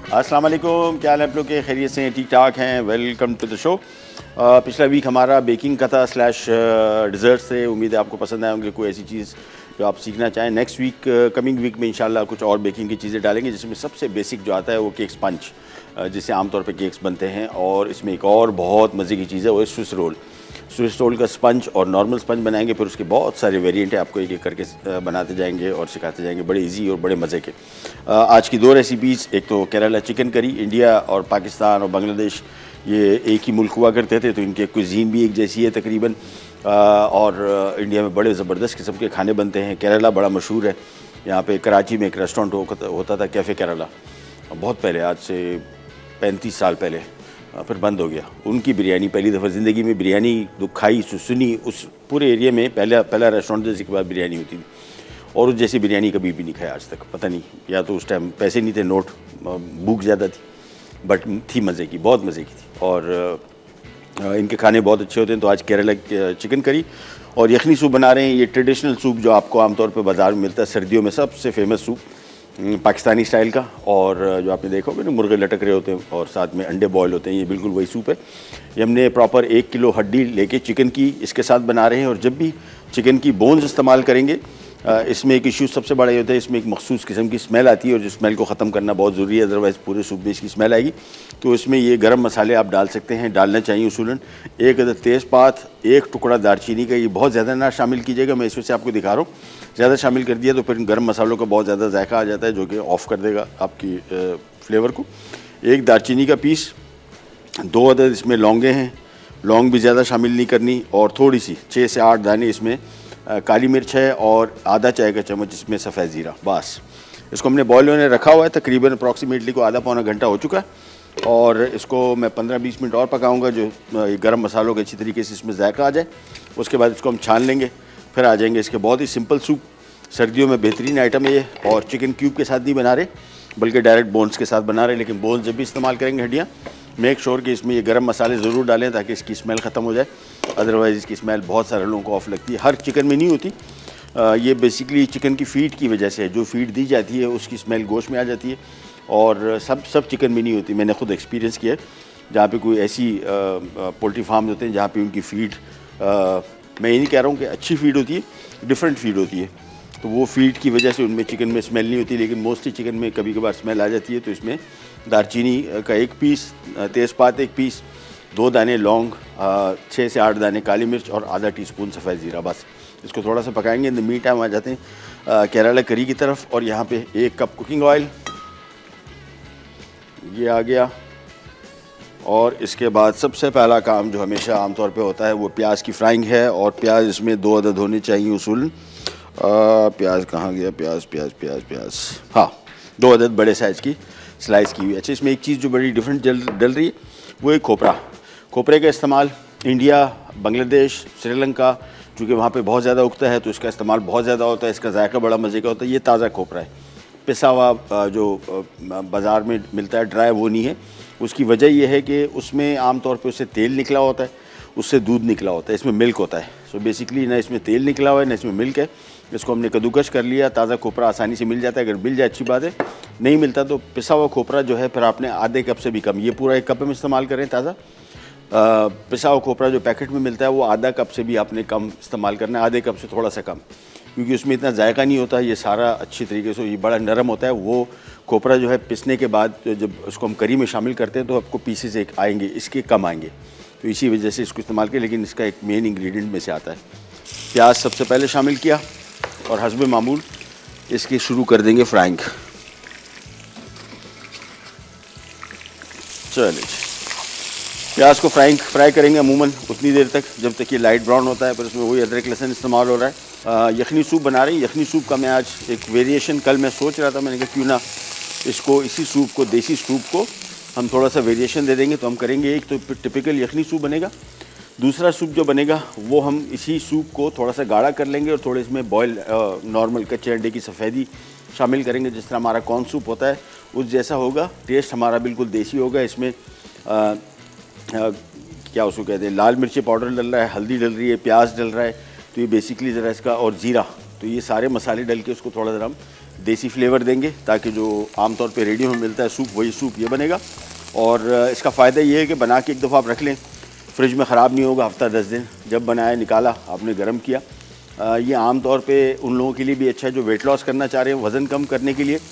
अस्सलाम वालेकुम, क्या हाल है आप लोग के? खैरियत से ठीक ठाक हैं? Welcome to the show. पिछला वीक हमारा बेकिंग का था स्लैश डिज़र्ट से। उम्मीद है आपको पसंद आए होंगे। कोई ऐसी चीज़ जो आप सीखना चाहें। नेक्स्ट वीक कमिंग वीक में इंशाल्लाह कुछ और बेकिंग की चीज़ें डालेंगे, जिसमें सबसे बेसिक जो आता है वो केक स्पंज, जिससे आमतौर पे केक्स बनते हैं। और इसमें एक और बहुत मज़े की चीज़ है, वो है स्विस रोल। स्विस रोल का स्पंज और नॉर्मल स्पंज बनाएंगे, फिर उसके बहुत सारे वेरिएंट है, आपको एक एक करके बनाते जाएंगे और सिखाते जाएंगे, बड़े इजी और बड़े मज़े के। आज की दो रेसिपीज़, एक तो केरला चिकन करी। इंडिया और पाकिस्तान और बांग्लादेश ये एक ही मुल्क हुआ करते थे, तो इनके कुजीन भी एक जैसी है तकरीबन। और इंडिया में बड़े ज़बरदस्त किस्म के खाने बनते हैं। केरला बड़ा मशहूर है। यहाँ पे कराची में एक रेस्टोरेंट होता था, कैफ़े केरला, बहुत पहले, आज से 35 साल पहले, फिर बंद हो गया। उनकी बिरयानी, पहली दफ़ा ज़िंदगी में बिरयानी खाई सुनी उस पूरे एरिया में, पहला रेस्टोरेंट था जिसके बाद बिरयानी होती थी। और उस जैसी बिरयानी कभी भी नहीं खाई आज तक। पता नहीं, या तो उस टाइम पैसे नहीं थे, नोट, भूख ज़्यादा थी, बट थी मज़े की, बहुत मज़े की थी। और इनके खाने बहुत अच्छे होते हैं। तो आज केरला चिकन करी और यखनी सूप बना रहे हैं। ये ट्रेडिशनल सूप जो आपको आमतौर पर बाज़ार में मिलता है, सर्दियों में सबसे फेमस सूप, पाकिस्तानी स्टाइल का। और जो आपने देखा होगा ना, मुर्गे लटक रहे होते हैं और साथ में अंडे बॉयल होते हैं, ये बिल्कुल वही सूप है। ये हमने प्रॉपर 1 किलो हड्डी लेके चिकन की इसके साथ बना रहे हैं। और जब भी चिकन की बोन्स इस्तेमाल करेंगे, इसमें एक इशू सबसे बड़ा ये होता है, इसमें एक मखसूस किस्म की स्मेल आती है और जो स्मेल को ख़त्म करना बहुत ज़रूरी है, अदरवाइज़ पूरे सूप में इसकी स्मेल आएगी। तो इसमें ये गरम मसाले आप डाल सकते हैं, डालना चाहिए उसूलन। 1 अदद तेज़पात, 1 टुकड़ा दालचीनी का, ये बहुत ज़्यादा ना शामिल कीजिएगा, मैं इसमें से आपको दिखा रहा हूँ। ज़्यादा शामिल कर दिया तो फिर गर्म मसालों का बहुत ज़्यादा जायका आ जाता है, जो कि ऑफ़ कर देगा आपकी फ्लेवर को। 1 दालचीनी का पीस, 2 अदद इसमें लौंगे हैं, लौंग भी ज़्यादा शामिल नहीं करनी। और थोड़ी सी 6 से 8 दाने इसमें काली मिर्च है, और आधा चाय का चम्मच इसमें सफ़ेद ज़ीरा। बस इसको हमने बॉयल होने रखा हुआ है। तकरीबन अप्रॉक्सीमेटली को आधा पौना घंटा हो चुका है। और इसको मैं 15-20 मिनट और पकाऊंगा, जो गरम मसालों के अच्छी तरीके से इसमें जायका आ जाए। उसके बाद इसको हम छान लेंगे, फिर आ जाएंगे इसके बहुत ही सिंपल सूप। सर्दियों में बेहतरीन आइटम है ये। और चिकन क्यूब के साथ नहीं बना रहे, बल्कि डायरेक्ट बोन्स के साथ बना रहे। लेकिन बोन्स जब भी इस्तेमाल करेंगे हड्डियाँ, मेक श्योर कि इसमें ये गरम मसाले ज़रूर डालें ताकि इसकी स्मेल ख़त्म हो जाए। अदरवाइज़ इसकी स्मेल बहुत सारे लोगों को ऑफ लगती है, हर चिकन में नहीं होती। ये बेसिकली चिकन की फीड की वजह से है, जो फीड दी जाती है उसकी स्मेल गोश्त में आ जाती है, और सब चिकन में नहीं होती। मैंने खुद एक्सपीरियंस किया है, जहाँ पे कोई ऐसी पोल्ट्री फार्म होते हैं जहाँ पे उनकी फ़ीड, मैं ये नहीं कह रहा हूँ कि अच्छी फ़ीड होती है, डिफरेंट फ़ीड होती है, तो वो फीड की वजह से उनमें चिकन में स्मेल नहीं होती। लेकिन मोस्टली चिकन में कभी कभार स्मेल आ जाती है। तो इसमें दालचीनी का 1 पीस, तेज़पात 1 पीस, 2 दाने लौंग, 6 से 8 दाने काली मिर्च और आधा टीस्पून सफ़ेद ज़ीरा। बस इसको थोड़ा सा पकाएंगे। इन द मीन टाइम आ जाते हैं केरला करी की तरफ। और यहाँ पे 1 कप कुकिंग ऑयल ये आ गया। और इसके बाद सबसे पहला काम जो हमेशा आमतौर पे होता है वो प्याज की फ्राइंग है। और प्याज इसमें 2 अदद होने चाहिए उसूलन। प्याज कहाँ गया? प्याज, हाँ, 2 अदद बड़े साइज़ की स्लाइस की हुई। अच्छा, इसमें एक चीज़ जो बड़ी डिफरेंट डल रही है वो है खोपरे का इस्तेमाल। इंडिया, बांग्लादेश, श्रीलंका, चूँकि वहाँ पे बहुत ज़्यादा उगता है तो इसका इस्तेमाल बहुत ज़्यादा होता है। इसका जायका बड़ा मज़े का होता है। ये ताज़ा खोपरा है, पिसा हुआ जो बाज़ार में मिलता है ड्राई, वो नहीं है। उसकी वजह यह है कि उसमें आमतौर पे उससे तेल निकला होता है, उससे दूध निकला होता है, इसमें मिल्क होता है। सो बेसिकली ना इसमें तेल निकला हुआ है ना इसमें मिल्क है। इसको हमने कद्दूकश कर लिया। ताज़ा खोपरा आसानी से मिल जाता है, अगर मिल जाए अच्छी बात है, नहीं मिलता तो पिसा हुआ खोपरा जो है फिर आपने आधे कप से भी कम, ये पूरा 1 कप में इस्तेमाल करें ताज़ा। पिसा हुआ खोपरा जो पैकेट में मिलता है वो आधा कप से भी आपने कम इस्तेमाल करना है, आधे कप से थोड़ा सा कम, क्योंकि उसमें इतना जायका नहीं होता। ये सारा अच्छी तरीके से, ये बड़ा नरम होता है। वो खोपरा जो है पिसने के बाद जब उसको हम करी में शामिल करते हैं तो आपको पीसेस एक आएंगे, इसके कम आएंगे, तो इसी वजह से इसको इस्तेमाल करें। लेकिन इसका एक मेन इंग्रेडिएंट में से आता है। प्याज सबसे पहले शामिल किया और हस्बे मामूल इसकी शुरू कर देंगे फ्राइंग। चलिए, प्याज को फ्राई करेंगे अमूमन उतनी देर तक जब तक ये लाइट ब्राउन होता है। पर उसमें वही अदरक लहसुन इस्तेमाल हो रहा है। यखनी सूप बना रही है। यखनी सूप का मैं आज एक वेरिएशन, कल मैं सोच रहा था, मैंने कहा क्यों ना इसको, इसी सूप को, देसी सूप को हम थोड़ा सा वेरिएशन दे देंगे। तो हम करेंगे, एक तो टिपिकल यखनी सूप बनेगा, दूसरा सूप जो बनेगा वो हम इसी सूप को थोड़ा सा गाढ़ा कर लेंगे और थोड़े इसमें बॉयल नॉर्मल कच्चे अंडे की सफ़ेदी शामिल करेंगे, जिस तरह हमारा कॉर्न सूप होता है उस जैसा होगा। टेस्ट हमारा बिल्कुल देसी होगा। इसमें क्या उसको कहते हैं, लाल मिर्ची पाउडर डल रहा है, हल्दी डल रही है, प्याज डल रहा है। तो ये बेसिकली ज़रा इसका, और ज़ीरा, तो ये सारे मसाले डल के उसको थोड़ा ज़रा हम देसी फ्लेवर देंगे, ताकि जो आमतौर पे रेडियो में मिलता है सूप, वही सूप ये बनेगा। और इसका फ़ायदा ये है कि बना के एक दफ़ा आप रख लें, फ्रिज में ख़राब नहीं होगा हफ़्ता 10 दिन। जब बनाया, निकाला, आपने गर्म किया। ये आम तौर पे उन लोगों के लिए भी अच्छा है जो वेट लॉस करना चाह रहे हैं, वज़न कम करने के लिए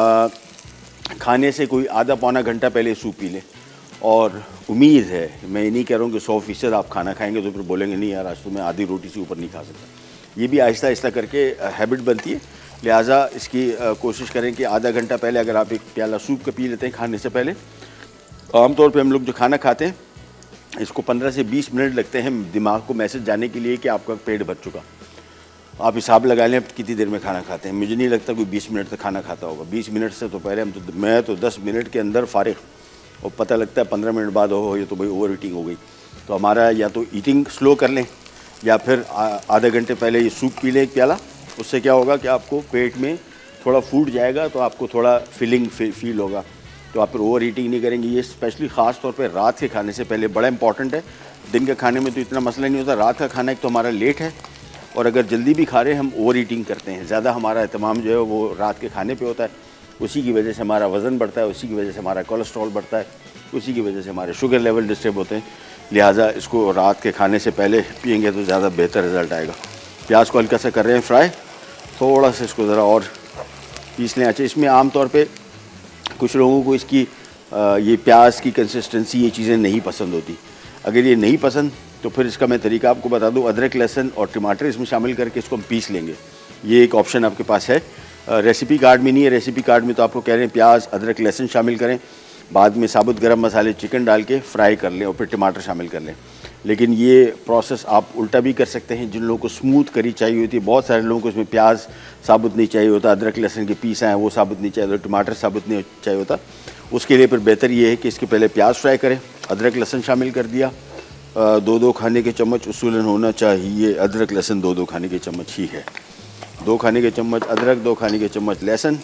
खाने से कोई आधा पौना घंटा पहले सूप पी लें। और उम्मीद है, मैं ये नहीं कह रहा हूँ कि 100% आप खाना खाएंगे तो फिर बोलेंगे नहीं यार आज तो मैं आधी रोटी से ऊपर नहीं खा सकता। ये भी आहिस्ता आहिस्ता करके हैबिट बनती है। लिहाजा इसकी कोशिश करें कि आधा घंटा पहले अगर आप एक प्याला सूप का पी लेते हैं खाने से पहले। आमतौर पे हम लोग जो खाना खाते हैं इसको 15 से 20 मिनट लगते हैं दिमाग को मैसेज जाने के लिए कि आपका पेट भर चुका। आप हिसाब लगा लें कितनी देर में खाना खाते हैं। मुझे नहीं लगता कोई 20 मिनट तक खाना खाता होगा। 20 मिनट से तो पहले मैं तो 10 मिनट के अंदर फारिग, और पता लगता है 15 मिनट बाद हो ये तो भाई ओवर ईटिंग हो गई। तो हमारा या तो ईटिंग स्लो कर लें या फिर आधे घंटे पहले ये सूप पी लें एक प्याला। उससे क्या होगा कि आपको पेट में थोड़ा फूड जाएगा तो आपको थोड़ा फीलिंग फील होगा, तो आप फिर ओवर ईटिंग नहीं करेंगे। ये स्पेशली ख़ास तौर पे रात के खाने से पहले बड़ा इंपॉर्टेंट है। दिन के खाने में तो इतना मसला नहीं होता, रात का खाना एक तो हमारा लेट है और अगर जल्दी भी खा रहे हैं हम ओवर ईटिंग करते हैं। ज़्यादा हमारा एहतमाम जो है वो रात के खाने पे होता है। उसी की वजह से हमारा वज़न बढ़ता है, उसी की वजह से हमारा कोलेस्ट्रॉल बढ़ता है, उसी की वजह से हमारे शुगर लेवल डिस्टर्ब होते हैं। लिहाजा इसको रात के खाने से पहले पियेंगे तो ज़्यादा बेहतर रिज़ल्ट आएगा। प्याज को हल्का सा कर रहे हैं फ्राई, थोड़ा सा इसको ज़रा और पीस लें। अच्छा, इसमें आम तौर पे कुछ लोगों को इसकी ये प्याज की कंसिस्टेंसी, ये चीज़ें नहीं पसंद होती। अगर ये नहीं पसंद तो फिर इसका मैं तरीका आपको बता दूं। अदरक, लहसुन और टमाटर इसमें शामिल करके इसको हम पीस लेंगे। ये एक ऑप्शन आपके पास है। रेसिपी कार्ड में नहीं है। रेसिपी कार्ड में तो आपको कह रहे हैं प्याज, अदरक, लहसुन शामिल करें, बाद में साबुत गरम मसाले, चिकन डाल के फ्राई कर लें और फिर टमाटर शामिल कर लें। लेकिन ये प्रोसेस आप उल्टा भी कर सकते हैं। जिन लोगों को स्मूथ करी चाहिए होती है, बहुत सारे लोगों को इसमें प्याज साबुत नहीं चाहिए होता, अदरक लहसुन के पीस हैं वो साबुत नहीं चाहिए होता, टमाटर साबुत नहीं चाहिए होता। उसके लिए फिर बेहतर ये है कि इसके पहले प्याज फ्राई करें, अदरक लहसुन शामिल कर दिया। 2-2 खाने के चम्मच उसूलन होना चाहिए। अदरक लहसुन 2-2 खाने के चम्मच ही है। 2 खाने के चम्मच अदरक, 2 खाने के चम्मच लहसुन,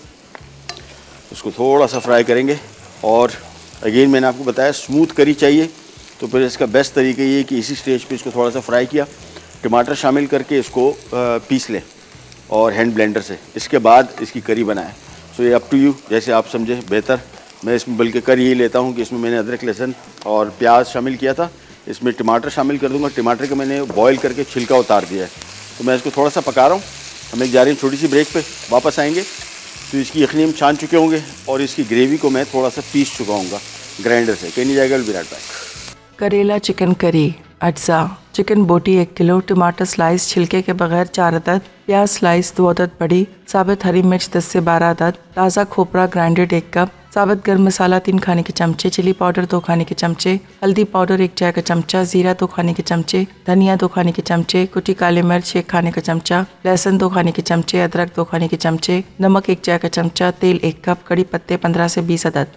उसको थोड़ा सा फ्राई करेंगे। और अगेन मैंने आपको बताया स्मूथ करी चाहिए तो फिर इसका बेस्ट तरीका ये है कि इसी स्टेज पे इसको थोड़ा सा फ्राई किया, टमाटर शामिल करके इसको पीस लें और हैंड ब्लेंडर से। इसके बाद इसकी करी बनाएं। सो ये अप टू यू, जैसे आप समझे बेहतर। मैं इसमें बल्कि कर यही लेता हूँ कि इसमें मैंने अदरक लहसुन और प्याज शामिल किया था, इसमें टमाटर शामिल कर दूँगा। टमाटर का मैंने बॉयल करके छिलका उतार दिया है। तो मैं इसको थोड़ा सा पका रहा हूँ। हम एक जा रहे हैं छोटी सी ब्रेक पे, वापस आएंगे तो इसकी यखनी हम छान चुके होंगे और इसकी ग्रेवी को मैं थोड़ा सा पीस चुका हूँगा ग्राइंडर से। कहीं नहीं जाएगा, will be right back. Karela chicken curry अज्जा, चिकन बोटी 1 किलो, टमाटर स्लाइस छिलके के बगैर 4 अदद, प्याज स्लाइस 2 अदद बड़ी, साबित हरी मिर्च 10 से 12 अदद, ताज़ा खोपरा ग्राइंडेड 1 कप, साबित गर्म मसाला 3 खाने के चमचे, चिली पाउडर 2 खाने के चमचे, हल्दी पाउडर 1 चाय का चमचा, जीरा 2 खाने के चमचे, धनिया 2 खाने के चमचे, कुटी काली मिर्च 1 खाने का चमचा, लहसुन 2 खाने के चमचे, अदरक 2 खाने के चमचे, नमक 1 चाय का चमचा, तेल 1 कप, कड़ी पत्ते 15 से 20 अदद।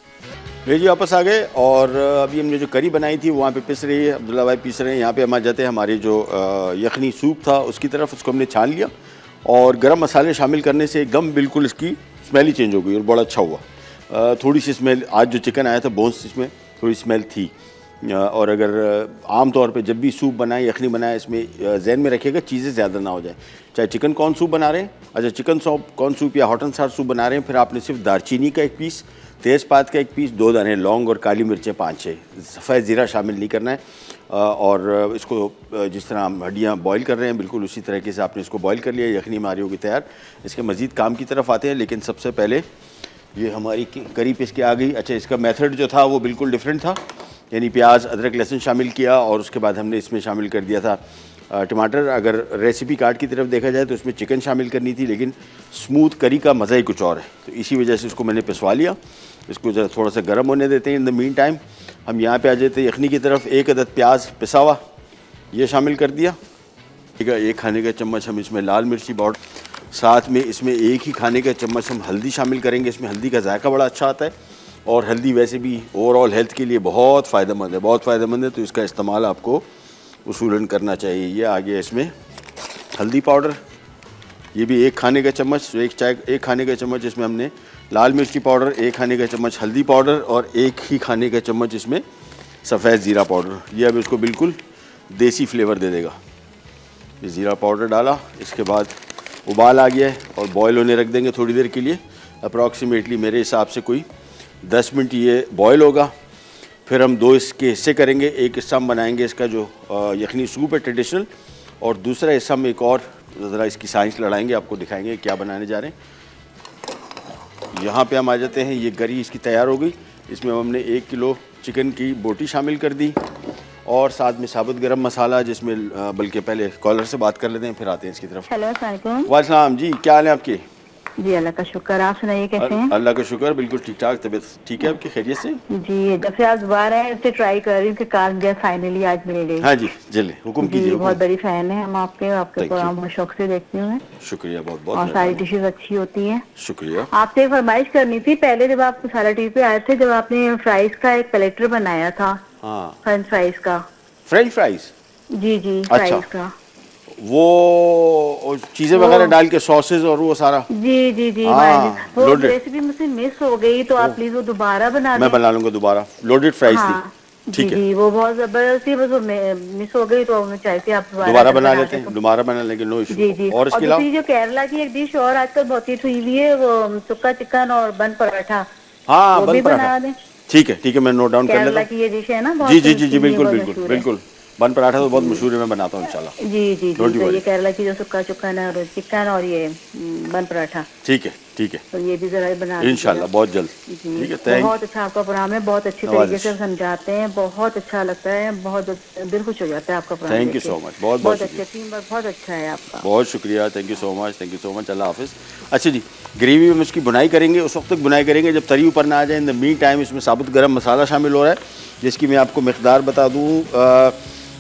ले जी वापस आ गए और अभी हमने जो करी बनाई थी वहाँ पे पिस रही है, अब्दुल्ला भाई पीस रहे हैं। यहाँ पे हम आ जाते हैं हमारी जो यखनी सूप था उसकी तरफ। उसको हमने छान लिया और गरम मसाले शामिल करने से एकदम बिल्कुल इसकी स्मेल ही चेंज हो गई और बड़ा अच्छा हुआ। थोड़ी सी स्मेल, आज जो चिकन आया था बोन्स, इसमें थोड़ी स्मेल थी। और अगर आम तौर पे जब भी सूप बनाए, यखनी बनाए, इसमें जहन में रखिएगा चीज़ें ज़्यादा ना हो जाए। चाहे चिकन कॉर्न सूप बना रहे हैं, अच्छा चिकन कॉर्न सूप या हॉट एंड सार सूप बना रहे हैं, फिर आपने सिर्फ दालचीनी का 1 पीस, तेज़पात का 1 पीस, 2 दाने लौंग और काली मिर्चें 5-6, सफ़ेद ज़ीरा शामिल नहीं करना है। और इसको जिस तरह हम हड्डियाँ बॉईल कर रहे हैं बिल्कुल उसी तरीके से आपने इसको बॉईल कर लिया। यखनी हमारी होगी तैयार। इसके मज़ीद काम की तरफ आते हैं, लेकिन सबसे पहले ये हमारी करी पिस के आ गई। अच्छा, इसका मेथड जो था वो बिल्कुल डिफरेंट था, यानी प्याज, अदरक, लहसुन शामिल किया और उसके बाद हमने इसमें शामिल कर दिया था टमाटर। अगर रेसिपी कार्ड की तरफ देखा जाए तो इसमें चिकन शामिल करनी थी, लेकिन स्मूथ करी का मज़ा ही कुछ और है, तो इसी वजह से इसको मैंने पिसवा लिया। इसको जरा थोड़ा सा गर्म होने देते हैं। इन द मीन टाइम हम यहाँ पे आ जाते हैं यखनी की तरफ। 1 अदद प्याज पिसा हुआ ये शामिल कर दिया। ठीक है, 1 खाने का चम्मच हम इसमें लाल मिर्ची पाउडर, साथ में इसमें 1 ही खाने का चम्मच हम हल्दी शामिल करेंगे। इसमें हल्दी का जायका बड़ा अच्छा आता है और हल्दी वैसे भी ओवरऑल हेल्थ के लिए बहुत फ़ायदेमंद है, बहुत फ़ायदेमंद है, तो इसका इस्तेमाल आपको उसूलन करना चाहिए। ये आ गया इसमें हल्दी पाउडर, ये भी 1 खाने का चम्मच, 1 खाने का चम्मच इसमें हमने लाल मिर्ची पाउडर, 1 खाने का चम्मच हल्दी पाउडर और 1 ही खाने का चम्मच इसमें सफ़ेद ज़ीरा पाउडर। ये अब इसको बिल्कुल देसी फ्लेवर दे देगा। ये ज़ीरा पाउडर डाला, इसके बाद उबाल आ गया है और बॉयल होने रख देंगे थोड़ी देर के लिए। अप्रॉक्सीमेटली मेरे हिसाब से कोई 10 मिनट ये बॉयल होगा। फिर हम 2 इसके हिस्से करेंगे। एक हिस्सा हम बनाएंगे इसका जो यखनी सूप है ट्रेडिशनल, और दूसरा हिस्सा हम एक और ज़रा इसकी साइंस लड़ाएंगे, आपको दिखाएंगे क्या बनाने जा रहे हैं। यहाँ पे हम आ जाते हैं। ये गरी इसकी तैयार हो गई। इसमें हमने 1 किलो चिकन की बोटी शामिल कर दी और साथ में साबुत गरम मसाला, जिसमें बल्कि पहले कॉलर से बात कर लेते हैं फिर आते हैं इसकी तरफ। हेलो अस्सलाम वालेकुम। वालेकुम जी, क्या हाल है आपके? जी अल्लाह का शुक्र, आप सुनाइए कैसे हैं? अल्लाह का शुक्र, बिल्कुल ठीक ठाक। तबीयत ठीक है आपकी? खैरियत से? जी, जब से आप दोबारा आए उससे ट्राई कर रही हूँ कि कार मुझे फाइनली आज मिल गई। हाँ जी, चलिए हुक्म कीजिए। बहुत बड़ी फैन है हम आपके प्रोग्राम बहुत शौक से देखती हूँ। शुक्रिया, बहुत बहुत। और सारी डिशेज अच्छी होती हैं। शुक्रिया। आपसे फरमाइश करनी थी, पहले जब आप मसाला टीवी पे आए थे, जब आपने फ्राइज का एक प्लेटर बनाया था। हाँ, फ्रेंच फ्राइज का। French fries? जी जी, अच्छा। फ्राइज का वो चीजें वगैरह डाल के सॉसेज और वो सारा। जी जी जी, वो रेसिपी मुझसे मिस हो गई, तो आप प्लीज वो दोबारा बना दें। मैं बना लूंगा दोबारा। लोडेड फ्राइज थी। ठीक है जी, वो बहुत जबरदस्त थी, बस वो मिस हो गई, तो चाहती आप दोबारा बना लेते हैं। दोबारा बना लेंगे, नो इशू। जी जी। और इसके अलावा जो केरला की एक डिश और आजकल बहुत हिट हुई हुई है, वो सुक्का चिकन और बन पराठा। हाँ, बन पराठा। ठीक है, मैं नोट डाउन कर लेता हूँ। केरला की ये डिश है ना, जी जी जी जी, बिल्कुल। बन पराठा तो बहुत मशहूर है, मैं बनाता हूँ इंशाल्लाह। जी जी जी, तो ये केरला की जो सुक्का चिकन है और चिकन और ये बन पराठा। ठीक है, तो ये भी जरा बना इंशाल्लाह बहुत जल्द। ठीक है, बहुत अच्छा आपका प्रोग्राम है, बहुत अच्छी तरीके से समझाते हैं, बहुत अच्छा लगता है, बहुत दिल खुश हो जाता है आपका programme. Thank you so much, बहुत अच्छा टीम वर्क, बहुत अच्छा है आपका। बहुत शुक्रिया, थैंक यू सो मच। अल्लाह हाफिज़। अच्छा जी, ग्रेवी में उसकी बुनाई करेंगे, उस वक्त तक बुनाई करेंगे जब तरी ऊपर ना आ जाए। इन द मीन टाइम इसमें साबुत गरम मसाला शामिल हो रहा है, जिसकी मैं आपको मिकदार बता दूँ।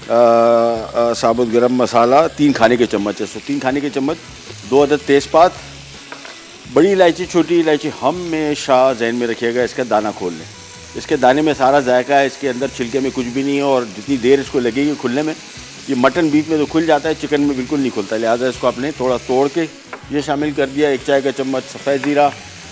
साबुत गरम मसाला 3 खाने के चम्मच है। 3 खाने के चम्मच, 2 अदद तेज़पात, बड़ी इलायची, छोटी इलायची। हमेशा जहन में रखिएगा इसका दाना खोल लें। इसके दाने में सारा जायका है, इसके अंदर छिलके में कुछ भी नहीं है, और जितनी देर इसको लगेगी खुलने में, ये मटन बीफ में तो खुल जाता है, चिकन में बिल्कुल नहीं खुलता। लिहाजा इसको आपने थोड़ा तोड़ के ये शामिल कर दिया। 1 चाय का चम्मच सफ़ेद ज़ीरा,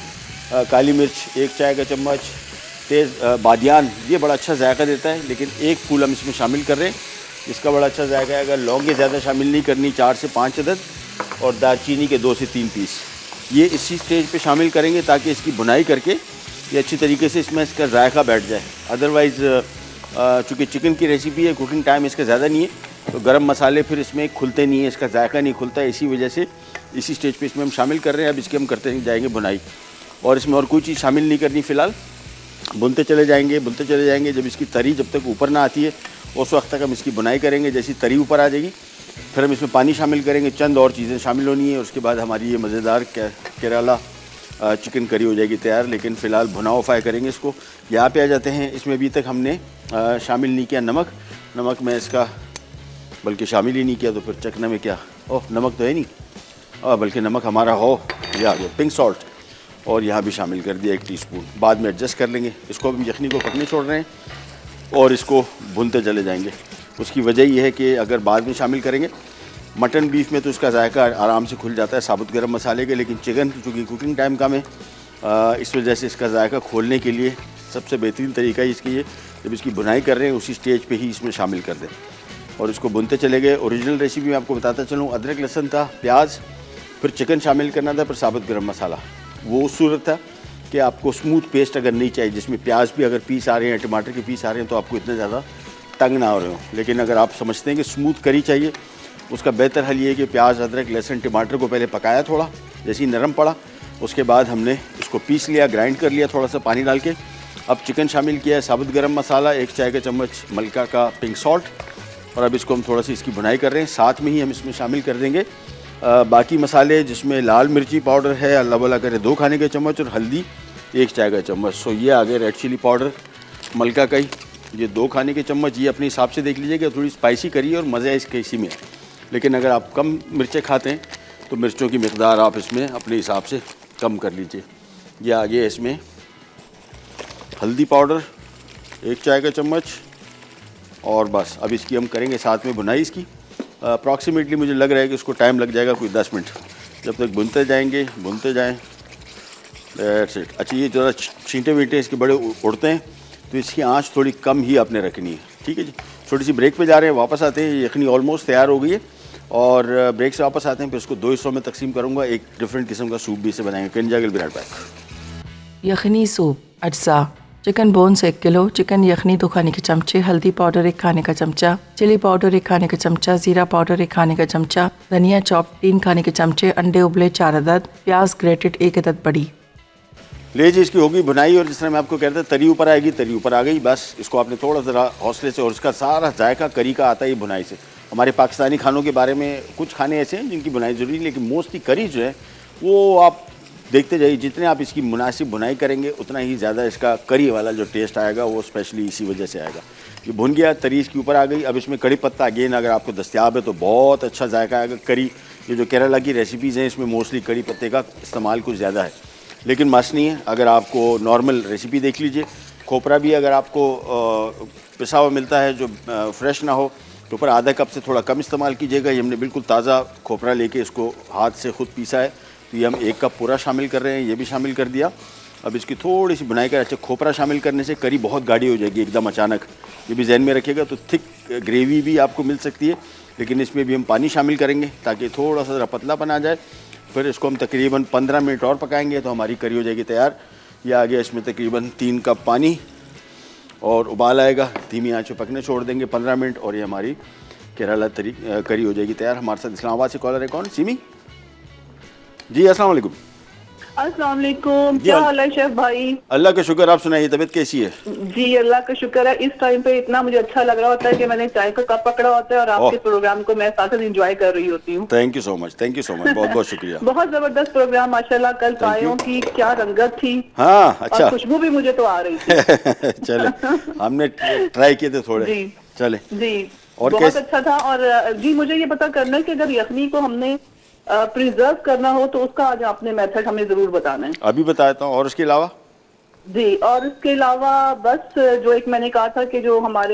काली मिर्च 1 चाय का चम्मच, तेज़ बादियान, ये बड़ा अच्छा जायका देता है, लेकिन 1 फूल हम इसमें शामिल कर रहे हैं, इसका बड़ा अच्छा जायका है। अगर लौंगे ज़्यादा शामिल नहीं करनी, 4 से 5 अदद, और दालचीनी के 2 से 3 पीस, ये इसी स्टेज पे शामिल करेंगे ताकि इसकी बुनाई करके ये अच्छी तरीके से इसमें इसका जायका बैठ जाए। अदरवाइज़ चूँकि चिकन की रेसिपी है, कुकिंग टाइम इसका ज़्यादा नहीं है, तो गरम मसाले फिर इसमें खुलते नहीं है, इसका जायका नहीं खुलता है। इसी वजह से इसी स्टेज पे इसमें हम शामिल कर रहे हैं। अब इसके हम करते जाएंगे बुनाई, और इसमें और कोई चीज़ शामिल नहीं करनी फ़िलहाल। बुनते चले जाएंगे। जब इसकी तरी जब तक ऊपर ना आती है, उस वक्त तक हम इसकी बुनाई करेंगे। जैसी तरी ऊपर आ जाएगी, फिर हम इसमें पानी शामिल करेंगे, चंद और चीज़ें शामिल होनी है। उसके बाद हमारी ये मज़ेदार केरला चिकन करी हो जाएगी तैयार। लेकिन फ़िलहाल भुनाओ फ्राई करेंगे इसको। यहाँ पे आ जाते हैं। इसमें अभी तक हमने शामिल नहीं किया नमक मैं इसका बल्कि शामिल ही नहीं किया, तो फिर चखने में क्या, ओह नमक तो है नहीं, बल्कि नमक हमारा हो, ये आ गया पिंक सॉल्ट, और यहाँ भी शामिल कर दिया 1 टीस्पून। बाद में एडजस्ट कर लेंगे। इसको हम यखनी को पकने छोड़ रहे हैं और इसको भूनते चले जाएंगे। उसकी वजह यह है कि अगर बाद में शामिल करेंगे मटन बीफ में, तो इसका जायका आराम से खुल जाता है साबुत गरम मसाले के, लेकिन चिकन चूँकि कुकिंग टाइम कम है, इस वजह से इसका जायका खोलने के लिए सबसे बेहतरीन तरीका इसकी ये, जब इसकी बुनाई कर रहे हैं उसी स्टेज पे ही इसमें शामिल कर दें और इसको भुनते चले गए। ओरिजिनल रेसिपी में आपको बताता चलूँ, अदरक लहसुन था, प्याज, फिर चिकन शामिल करना था, फिर साबुत गरम मसाला। वो उस सूरत था कि आपको स्मूथ पेस्ट अगर नहीं चाहिए, जिसमें प्याज भी अगर पीस आ रहे हैं, टमाटर के पीस आ रहे हैं, तो आपको इतने ज़्यादा तंग ना हो रहे हो। लेकिन अगर आप समझते हैं कि स्मूथ करी चाहिए, उसका बेहतर हल ये है कि प्याज, अदरक, लहसुन, टमाटर को पहले पकाया थोड़ा, जैसे ही नरम पड़ा उसके बाद हमने इसको पीस लिया, ग्राइंड कर लिया थोड़ा सा पानी डाल के। अब चिकन शामिल किया है, साबुत गरम मसाला, 1 चाय का चम्मच मलका का पिंक सॉल्ट, और अब इसको हम थोड़ा सी इसकी बुनाई कर रहे हैं। साथ में ही हम इसमें शामिल कर देंगे बाकी मसाले, जिसमें लाल मिर्ची पाउडर है, अल्लाह भला करे 2 खाने के चम्मच, और हल्दी 1 चाय का चम्मच। सो ये आ गए रेड चिली पाउडर मलका का ही, ये 2 खाने के चम्मच। ये अपने हिसाब से देख लीजिएगा, थोड़ी स्पाइसी करिए और मज़ा इसके इसी में। लेकिन अगर आप कम मिर्चें खाते हैं तो मिर्चों की मिकदार आप इसमें अपने हिसाब से कम कर लीजिए। ये आ गया इसमें हल्दी पाउडर 1 चाय का चम्मच, और बस अब इसकी हम करेंगे साथ में बुनाई इसकी। अप्रॉक्सीमेटली मुझे लग रहा है कि इसको टाइम लग जाएगा कोई 10 मिनट, जब तक भुनते जाएँ। That's it. अच्छा, ये ज़रा छींटे वींटे इसके बड़े उड़ते हैं, तो इसकी आंच थोड़ी कम ही आपने रखनी है। ठीक है जी, छोटी सी ब्रेक पे जा रहे हैं, वापस आते हैं। यखनी ऑलमोस्ट तैयार हो गई है, और ब्रेक से वापस आते हैं, फिर उसको 2 हिस्सों में तकसीम करूँगा, एक डिफरेंट किस्म का सूप भी इसे बनाएंगे। Kinza will be right back. Yakhni soup अज्जा: chicken bones 1 kilo, chicken yakhni 2 खाने के चमचे, हल्दी पाउडर 1 खाने का चमचा, चिली पाउडर 1 खाने का चमचा, जीरा पाउडर 1 खाने का चमचा, धनिया चॉप 3 खाने के चमचे, अंडे उबले 4 अदद, प्याज ग्रेटेड 1 अदद बड़ी। ले जी, इसकी होगी भुनाई और जिस तरह मैं आपको कहता था तरी ऊपर आएगी, तरी ऊपर आ गई। बस इसको आपने थोड़ा ज़रा हौसले से, और इसका सारा जायका करी का आता है भुनाई से। हमारे पाकिस्तानी खानों के बारे में कुछ खाने ऐसे हैं जिनकी बुनाई ज़रूरी है, लेकिन मोस्टली करी जो है वो आप देखते जाइए, जितने आप इसकी मुनासिब बुनाई करेंगे उतना ही ज़्यादा इसका करी वाला जो टेस्ट आएगा वो स्पेशली इसी वजह से आएगा। ये भुन गया, तरी इसके ऊपर आ गई। अब इसमें कड़ी पत्ता अगेन अगर आपको दस्तियाब है तो बहुत अच्छा जायका आएगा। करी, ये जो केरला की रेसिपीज़ हैं इसमें मोस्टली कड़ी पत्ते का इस्तेमाल कुछ ज़्यादा है, लेकिन मस्त नहीं है। अगर आपको नॉर्मल रेसिपी देख लीजिए। खोपरा भी अगर आपको पिसा हुआ मिलता है जो फ्रेश ना हो तो ऊपर आधा कप से थोड़ा कम इस्तेमाल कीजिएगा। ये हमने बिल्कुल ताज़ा खोपरा लेके इसको हाथ से ख़ुद पीसा है, तो ये हम 1 कप पूरा शामिल कर रहे हैं, ये भी शामिल कर दिया। अब इसकी थोड़ी सी बुनाई कर, अच्छा खोपरा शामिल करने से करी बहुत गाढ़ी हो जाएगी एकदम अचानक, ये भी जहन में रखिएगा। तो थिक ग्रेवी भी आपको मिल सकती है, लेकिन इसमें भी हम पानी शामिल करेंगे ताकि थोड़ा सा पतलापन आ जाए। फिर इसको हम तकरीबन 15 मिनट और पकाएंगे तो हमारी करी हो जाएगी तैयार। ये आ गया, इसमें तकरीबन 3 कप पानी और उबाल आएगा, धीमी आंच पे पकने छोड़ देंगे 15 मिनट और ये हमारी केरला करी हो जाएगी तैयार। हमारे साथ इस्लामाबाद से कॉलर है, कौन? सिमी जी, अस्सलाम वालेकुम। अस्सलाम वालेकुम, क्या हाल है शेफ भाई? अल्लाह का शुक्र, आप सुनाइए, तबीयत कैसी है? जी अल्लाह का शुक्र है। इस टाइम पे इतना मुझे अच्छा लग रहा होता है कि मैंने चाय का कप पकड़ा होता है और आपके प्रोग्राम को मैं साथ एंजॉय कर रही होती हूँ। Thank you so much, thank you so much, बहुत बहुत शुक्रिया। बहुत जबरदस्त प्रोग्राम माशाल्लाह। कल चायों की क्या रंगत थी। हाँ, अच्छा, खुशबू भी मुझे तो आ रही थी। चले, हमने ट्राई किए थे थोड़े जी। चले जी, और बहुत अच्छा था। और जी मुझे ये पता करना है कि अगर यखनी को हमने प्रिजर्व करना हो तो उसका आज आपने मेथड हमें जरूर बताना है। अभी बताता हूँ। और उसके अलावा जी, और इसके अलावा बस जो एक मैंने कहा था कि जो हमारे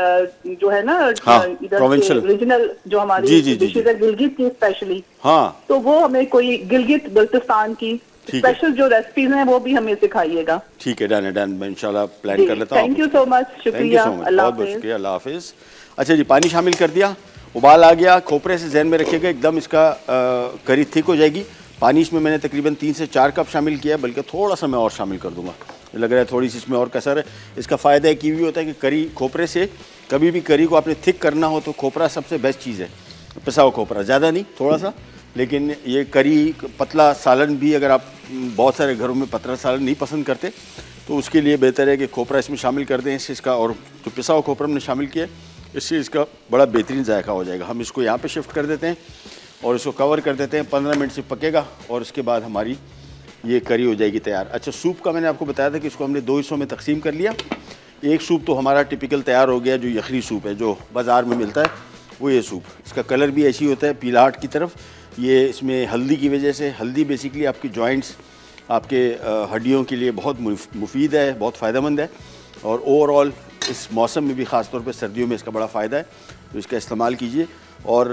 जो है ना प्रोविंशियल रीजनल जो हमारी डिशेज है गिलगित की स्पेशली, हाँ, तो वो हमें कोई गिलगित बल्तिस्तान की स्पेशल जो रेसिपीज हैं वो भी हमें सिखाइएगा। ठीक है, डन है, डन। मैं इंशाल्लाह प्लान कर लेता हूँ। थैंक यू सो मच, शुक्रिया, बहुत बहुत शुक्रिया, अल्लाह हाफिज। अच्छा जी, पानी शामिल कर दिया, उबाल आ गया। खोपरे से जहन में रखिएगा, एकदम इसका करी थिक हो जाएगी। पानी इसमें मैंने तकरीबन 3 से 4 कप शामिल किया है, बल्कि थोड़ा सा मैं और शामिल कर दूंगा, लग रहा है थोड़ी सी इसमें और कसर है। इसका फ़ायदा एक ये भी होता है कि करी खोपरे से, कभी भी करी को आपने थिक करना हो तो खोपरा सबसे बेस्ट चीज़ है। पिसा हुआ खोपरा, ज़्यादा नहीं, थोड़ा सा, लेकिन ये करी पतला सालन भी, अगर आप बहुत सारे घरों में पतला सालन नहीं पसंद करते तो उसके लिए बेहतर है कि खोपरा इसमें शामिल कर दें। इससे इसका, और जो पिसा हुआ खोपरा हमने शामिल किया इससे इसका बड़ा बेहतरीन जायका हो जाएगा। हम इसको यहाँ पे शिफ्ट कर देते हैं और इसको कवर कर देते हैं, 15 मिनट से पकेगा और उसके बाद हमारी ये करी हो जाएगी तैयार। अच्छा, सूप का मैंने आपको बताया था कि इसको हमने 2 हिस्सों में तकसीम कर लिया। एक सूप तो हमारा टिपिकल तैयार हो गया, जो यखनी सूप है जो बाज़ार में मिलता है, वो ये सूप। इसका कलर भी ऐसी होता है पीलाहट की तरफ। ये इसमें हल्दी की वजह से, हल्दी बेसिकली आपकी जॉइंट्स, आपके हड्डियों के लिए बहुत मुफीद है, बहुत फ़ायदेमंद है, और ओवरऑल इस मौसम में भी, ख़ास तौर पे सर्दियों में इसका बड़ा फ़ायदा है, तो इसका इस्तेमाल कीजिए। और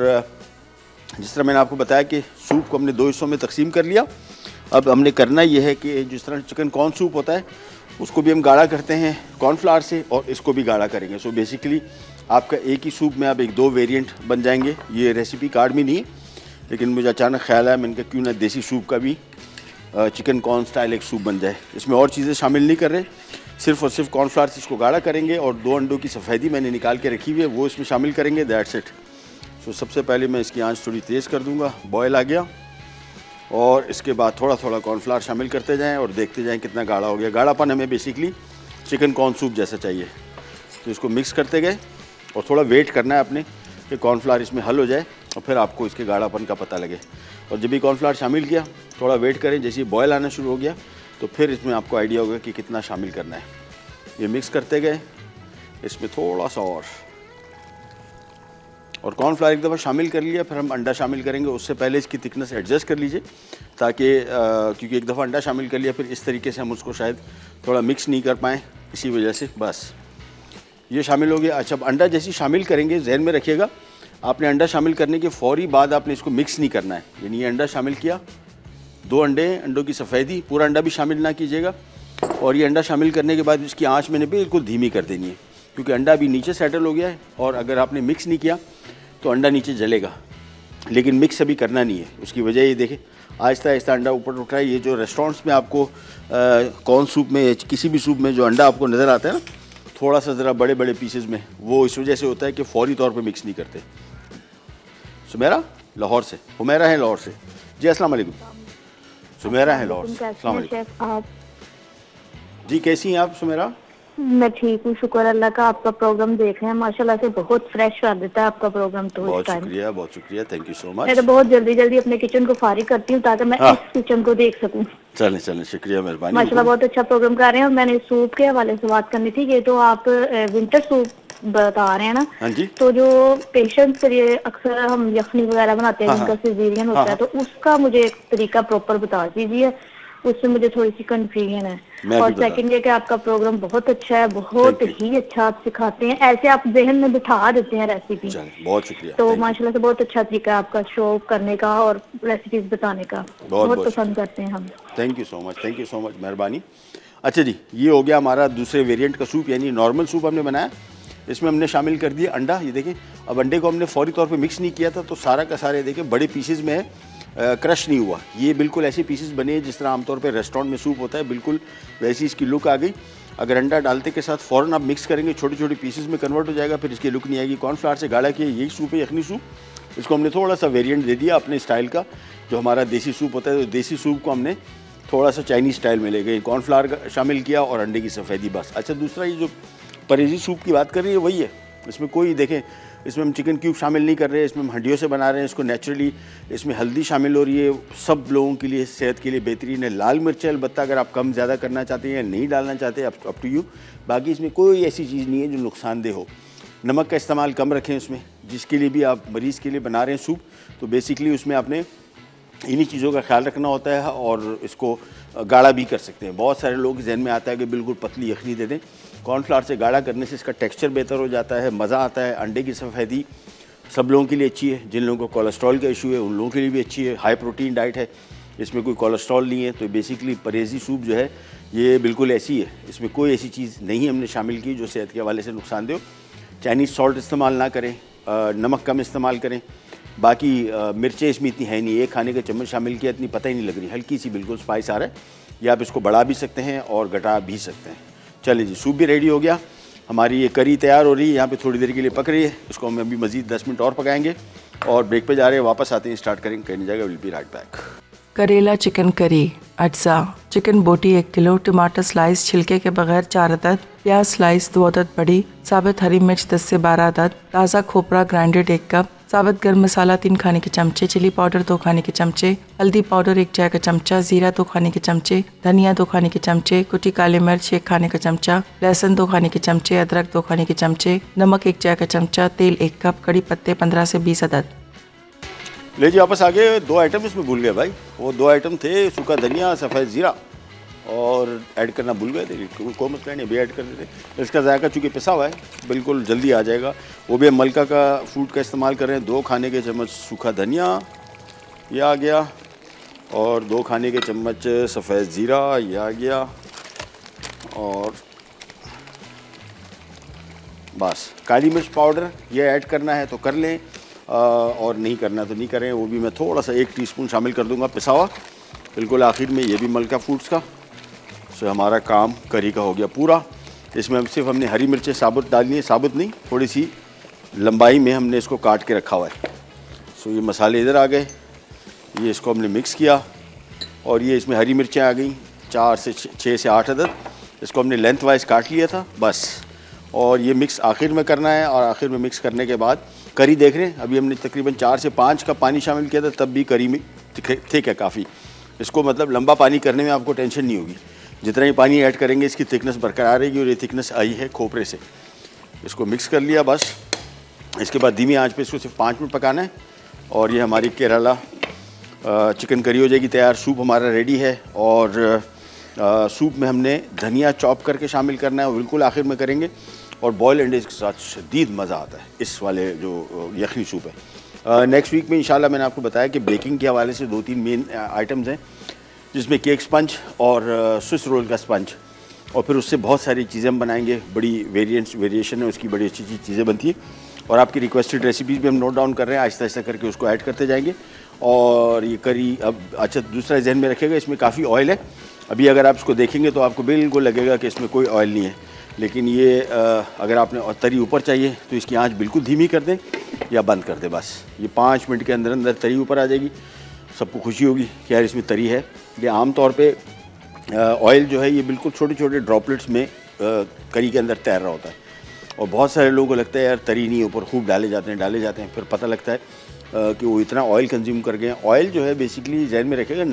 जिस तरह मैंने आपको बताया कि सूप को हमने 2 हिस्सों में तकसीम कर लिया। अब हमने करना ये है कि जिस तरह चिकन कॉर्न सूप होता है उसको भी हम गाढ़ा करते हैं कॉर्नफ्लावर से, और इसको भी गाढ़ा करेंगे। सो बेसिकली आपका एक ही सूप में अब 1-2 वेरिएंट बन जाएंगे। ये रेसिपी कार्ड में नहीं है, लेकिन मुझे अचानक ख्याल आया, मैंने कहा क्यों ना देसी सूप का भी चिकन कॉर्न स्टाइल एक सूप बन जाए। इसमें और चीज़ें शामिल नहीं कर रहे, सिर्फ और सिर्फ कॉर्नफ्लावर से इसको गाढ़ा करेंगे, और 2 अंडों की सफ़ेदी मैंने निकाल के रखी हुई है वो इसमें शामिल करेंगे, दैट्स इट। सो सबसे पहले मैं इसकी आंच थोड़ी तेज़ कर दूंगा, बॉयल आ गया, और इसके बाद थोड़ा थोड़ा कॉर्नफ्लावर शामिल करते जाएं और देखते जाएं कितना गाढ़ा हो गया। गाढ़ापन हमें बेसिकली चिकन कॉर्न सूप जैसा चाहिए, तो इसको मिक्स करते गए और थोड़ा वेट करना है आपने कि कॉर्नफ्लावर इसमें हल हो जाए, और फिर आपको इसके गाढ़ापन का पता लगे। और जब भी कॉर्नफ्लावर शामिल किया थोड़ा वेट करें, जैसे बॉयल आना शुरू हो गया तो फिर इसमें आपको आइडिया होगा कि कितना शामिल करना है। ये मिक्स करते गए, इसमें थोड़ा सा और कॉर्नफ्लावर एक दफ़ा शामिल कर लिया, फिर हम अंडा शामिल करेंगे। उससे पहले इसकी थिकनेस एडजस्ट कर लीजिए, ताकि क्योंकि एक दफ़ा अंडा शामिल कर लिया फिर इस तरीके से हम उसको शायद थोड़ा मिक्स नहीं कर पाएँ, इसी वजह से बस ये शामिल हो गया। अच्छा, अंडा जैसे शामिल करेंगे जहन में रखिएगा, आपने अंडा शामिल करने के फ़ौरी बाद आपने इसको मिक्स नहीं करना है। यानी ये अंडा शामिल किया, 2 अंडे, अंडों की सफ़ेदी, पूरा अंडा भी शामिल ना कीजिएगा, और ये अंडा शामिल करने के बाद इसकी आँच मैंने बिल्कुल धीमी कर देनी है, क्योंकि अंडा भी नीचे सेटल हो गया है, और अगर आपने मिक्स नहीं किया तो अंडा नीचे जलेगा। लेकिन मिक्स अभी करना नहीं है। उसकी वजह ये देखें, आहिस्ता आहिस्ता अंडा ऊपर उठ रहा है। ये जो रेस्टोरेंट्स में आपको कॉर्न सूप में किसी भी सूप में जो अंडा आपको नज़र आता है ना, थोड़ा सा ज़रा बड़े बड़े पीसेस में, वो इस वजह से होता है कि फौरी तौर पे मिक्स नहीं करते। सुमेरा लाहौर से, हुमैरा है लाहौर से। जी अस्सलाम वालेकुम। सुमेरा है लाहौर से। अस्सलाम वालेकुम जी, कैसी हैं आप सुमेरा? मैं ठीक हूँ, शुक्र अल्लाह का। आपका प्रोग्राम देख रहे हैं, माशाल्लाह से बहुत फ्रेश कर देता है आपका प्रोग्राम। तो बहुत शुक्रिया, थैंक यू सो मच। मैं तो बहुत जल्दी जल्दी अपने किचन को फारिग करती हूँ ताकि मैं इस किचन को देख सकूँ। चलें, शुक्रिया, मेहरबानी। माशाल्लाह बहुत अच्छा प्रोग्राम कर रहे हैं। और मैंने सूप के हवाले से बात करनी थी। ये तो आप विंटर सूप बता रहे हैं ना? हाँ जी। तो जो पेशेंट्स के लिए अक्सर हम यखनी वगैरह बनाते हैं, जिनका सिजेरियन होता है, तो उसका मुझे एक तरीका प्रॉपर बता दीजिए, उससे मुझे थोड़ी सी कंफ्यूजन है। और सेकंड ये कि आपका प्रोग्राम बहुत अच्छा है, बहुत ही अच्छा आप सिखाते हैं, ऐसे आप जहन में बिठा देते हैं रेसिपी। बहुत शुक्रिया। तो माशाल्लाह से बहुत अच्छा तरीका है आपका शो करने का और रेसिपीज बताने का, बहुत पसंद करते हैं हम। थैंक यू सो मच, मेहरबानी। अच्छा जी, ये हो गया हमारा दूसरे वेरिएंट का सूप, यानी नॉर्मल सूप हमने बनाया। इसमें हमने शामिल कर दिया अंडा। ये देखें, अब अंडे को हमने फौरी तौर पे मिक्स नहीं किया था, तो सारा का सारे देखें बड़े पीसेस में है, क्रश नहीं हुआ। ये बिल्कुल ऐसे पीसेस बने जिस तरह आमतौर पे रेस्टोरेंट में सूप होता है, बिल्कुल वैसी इसकी लुक आ गई। अगर अंडा डालते के साथ फ़ौरन आप मिक्स करेंगे, छोटे छोटे पीसेस में कन्वर्ट हो जाएगा, फिर इसकी लुक नहीं आएगी। कॉर्नफ्लावर से गाढ़ा किया, यही सूप है यखनी सूप। इसको हमने थोड़ा सा वेरिएंट दे दिया अपने स्टाइल का। जो हमारा देसी सूप होता है, तो देसी सूप को हमने थोड़ा सा चाइनीज़ स्टाइल में ले गए, कॉर्नफ्लावर शामिल किया और अंडे की सफ़ेदी, बस। अच्छा, दूसरा ये जो परहेजी सूप की बात कर रही है वही है। इसमें कोई देखें, इसमें हम चिकन क्यूब शामिल नहीं कर रहे हैं, इसमें हम हड्डियों से बना रहे हैं इसको नेचुरली। इसमें हल्दी शामिल हो रही है, सब लोगों के लिए सेहत के लिए बेहतरीन है। लाल मिर्च अलबत्ता अगर आप कम ज़्यादा करना चाहते हैं या नहीं डालना चाहते, अप टू यू। बाकी इसमें कोई ऐसी चीज़ नहीं है जो नुकसानदेह हो। नमक का इस्तेमाल कम रखें उसमें, जिसके लिए भी आप मरीज़ के लिए बना रहे हैं सूप, तो बेसिकली उसमें आपने इन्हीं चीज़ों का ख्याल रखना होता है। और इसको गाढ़ा भी कर सकते हैं। बहुत सारे लोग जहन में आता है कि बिल्कुल पतली यखनी दे दें। कॉर्नफ्लावर से गाढ़ा करने से इसका टेक्सचर बेहतर हो जाता है, मज़ा आता है। अंडे की सफ़ेदी सब लोगों के लिए अच्छी है। जिन लोगों को कोलेस्ट्रॉल का इशू है उन लोगों के लिए भी अच्छी है। हाई प्रोटीन डाइट है, इसमें कोई कोलेस्ट्रॉल नहीं है। तो बेसिकली परहेजी सूप जो है ये बिल्कुल ऐसी है, इसमें कोई ऐसी चीज़ नहीं हमने शामिल की जो सेहत के हवाले से नुकसानदेह हो। चाइनीज़ सॉल्ट इस्तेमाल ना करें, नमक कम इस्तेमाल करें। बाकी मिर्चें इसमें इतनी है नहीं, एक खाने का चम्मच शामिल किया, इतनी पता ही नहीं लग रही, हल्की सी बिल्कुल स्पाइस आ रहा है। या आप इसको बढ़ा भी सकते हैं और घटा भी सकते हैं। चलिए जी, सूप भी रेडी हो गया। हमारी ये करी तैयार हो रही है, यहाँ पे थोड़ी देर के लिए पक रही है। इसको हम अभी मज़ीद 10 मिनट और पकाएंगे और ब्रेक पे जा रहे हैं। वापस आते हैं, स्टार्ट करेंगे, कहीं नहीं जाएगा। Will be right back. Karela chicken curry, अज्जा, चिकन बोटी 1 किलो, टमाटर स्लाइस छिलके के बगैर 4 अदद, प्याज स्लाइस 2 अदद बड़ी, साबित हरी मिर्च 10 से 12 अदद, ताज़ा खोपरा ग्राइंडेड 1 कप, साबित गर्म मसाला 3 खाने के चमचे, चिली पाउडर 2 खाने के चमचे, हल्दी पाउडर 1 चाय का चमचा, जीरा 2 खाने के चमचे, धनिया 2 खाने के चमचे, कुटी काली मिर्च 1 खाने का चमचा, लहसुन 2 खाने के चमचे, अदरक 2 खाने के चमचे, नमक 1 चाय का चमचा, तेल 1 कप, कड़ी पत्ते 15 से 20 अदद। ले जी वापस आ गए। 2 आइटम इसमें भूल गए भाई, वो 2 आइटम थे, सूखा धनिया, सफ़ेद ज़ीरा, और ऐड करना भूल गए थे। कोई मसला नहीं, अभी ऐड कर देते। इसका जायका चूँकि पिसा हुआ है, बिल्कुल जल्दी आ जाएगा। वो भी हम मलका का फूड का इस्तेमाल कर रहे हैं। 2 खाने के चम्मच सूखा धनिया, ये आ गया, और 2 खाने के चम्मच सफ़ेद ज़ीरा, ये आ गया, और बस काली मिर्च पाउडर ये ऐड करना है तो कर लें, और नहीं करना तो नहीं करें। वो भी मैं थोड़ा सा 1 टीस्पून शामिल कर दूंगा पिसा हुआ, बिल्कुल आखिर में। ये भी मलका फूड्स का। सो हमारा काम करी का हो गया पूरा। इसमें हम सिर्फ हमने हरी मिर्चें साबुत डालनी है, साबुत नहीं, थोड़ी सी लंबाई में हमने इसको काट के रखा हुआ है। सो ये मसाले इधर आ गए, ये इसको हमने मिक्स किया, और ये इसमें हरी मिर्चें आ गई 4 से 6 से 8 अदद। इसको हमने लेंथ वाइज काट लिया था बस। और ये मिक्स आखिर में करना है, और आखिर में मिक्स करने के बाद करी देख रहे हैं, अभी हमने तकरीबन 4 से 5 कप पानी शामिल किया था, तब भी करी में थिक है काफ़ी। इसको मतलब लंबा पानी करने में आपको टेंशन नहीं होगी। जितना ही पानी ऐड करेंगे इसकी थिकनेस बरकरार रहेगी, और ये थिकनेस आई है खोपरे से। इसको मिक्स कर लिया बस। इसके बाद धीमी आंच पे इसको सिर्फ 5 मिनट पकाना है, और ये हमारी केरला चिकन करी हो जाएगी तैयार। सूप हमारा रेडी है, और सूप में हमने धनिया चॉप करके शामिल करना है, बिल्कुल आखिर में करेंगे। और बॉयल अंडे के साथ शदीद मज़ा आता है इस वाले जो यखनी सूप है। नेक्स्ट वीक में इंशाल्लाह मैंने आपको बताया कि बेकिंग के हवाले से 2-3 मेन आइटम्स हैं, जिसमें केक स्पंज और स्विस रोल का स्पंज, और फिर उससे बहुत सारी चीज़ें हम बनाएंगे। बड़ी वेरिएशन है उसकी, बड़ी अच्छी चीज़ें बनती है। और आपकी रिक्वेस्टेड रेसिपीज़ भी हम नोट डाउन कर रहे हैं, आहिस्ता आहिस्ता करके उसको ऐड करते जाएंगे। और ये करी अब अच्छा दूसरा जहन में रखिएगा, इसमें काफ़ी ऑयल है। अभी अगर आप इसको देखेंगे तो आपको बिल्कुल लगेगा कि इसमें कोई ऑयल नहीं है, लेकिन ये अगर आपने तरी ऊपर चाहिए तो इसकी आंच बिल्कुल धीमी कर दें या बंद कर दें। बस ये 5 मिनट के अंदर अंदर तरी ऊपर आ जाएगी, सबको खुशी होगी कि यार इसमें तरी है। ये आम तौर पे ऑयल जो है ये बिल्कुल छोटे छोटे ड्रॉपलेट्स में करी के अंदर तैर रहा होता है, और बहुत सारे लोगों को लगता है यार तरी नहीं, ऊपर खूब डाले जाते हैं, फिर पता लगता है कि वो इतना ऑयल कंज्यूम कर गए हैं। ऑयल जो है बेसिकली जहन में रखेगा